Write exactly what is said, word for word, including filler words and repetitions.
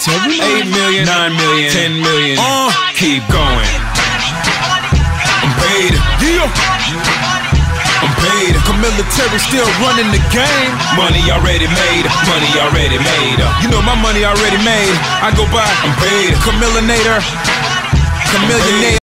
eight million, nine million, ten million. Uh, keep going. I'm paid. Yeah. I'm paid. Come military, still running the game. Money already made. Money already made. You know my money already made. I go by. I'm paid. Chameleonator. Chameleonator.